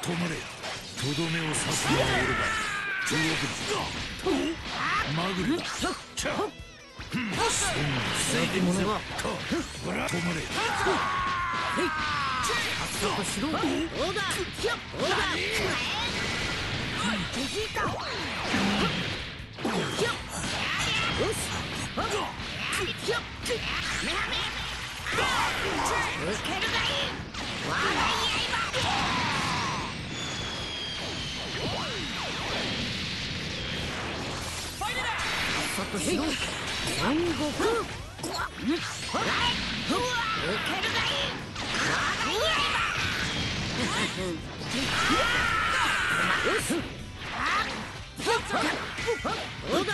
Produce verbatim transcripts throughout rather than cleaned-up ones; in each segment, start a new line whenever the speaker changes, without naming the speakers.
止まれ。とどめを刺すのは俺だ。中国人マグリチャッチャッ防いでみせろ。止まれ。
発足しろ。オーダー。オーダー。ベジータ。よし。受けるがいい。笑い刃。発足しろ。孫悟空。受けるがいい。笑い刃。よし。オーダー。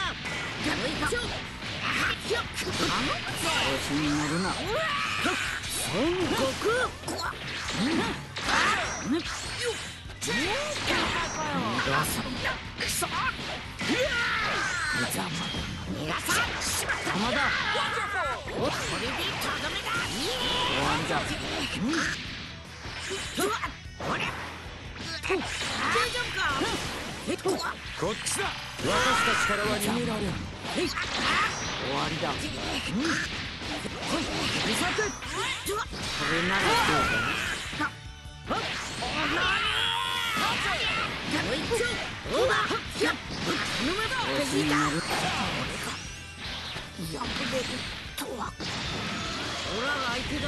調子に乗るな。孫悟空。逃がさ邪魔だ。これでとどめだ。終わりだ。大丈夫か。こっちだ。私たちからは逃げられん。終わりだ。これならどうか。やぶれるとは。オラが相手だ。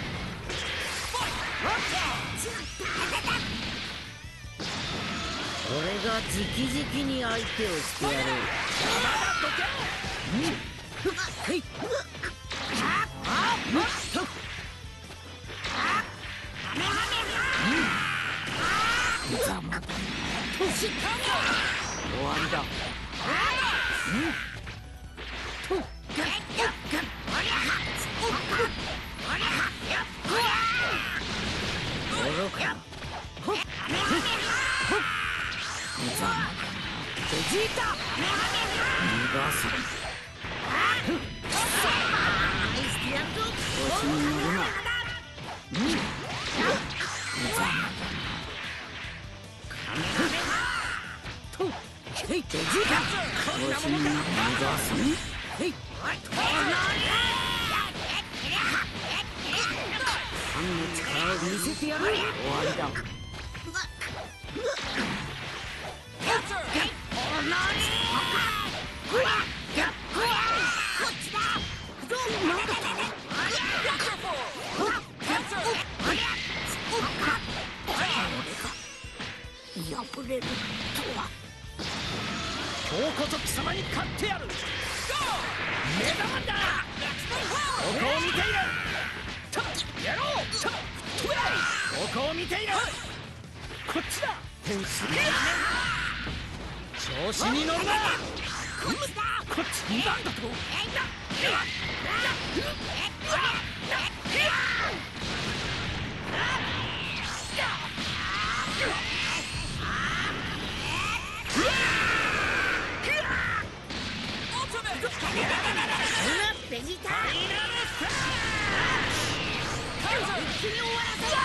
俺が直々に相手をしてやろう。終わりだ。ベジータ。逃がす。調子に乗るな。ベジータ。調子に乗るな。逃がす。ファンの力を見せてやる。終わりだ。破れるとは。今日こそ貴様に勝ってやる。目玉だ。ここを見ている。やろう。ここを見ている。こっちだ。天使。調子に乗るな。こっちなんだと。ベジータ。一気に終わらせろ。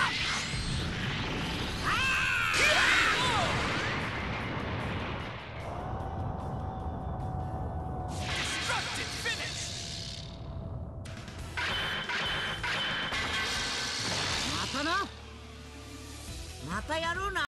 またな。またやろうな。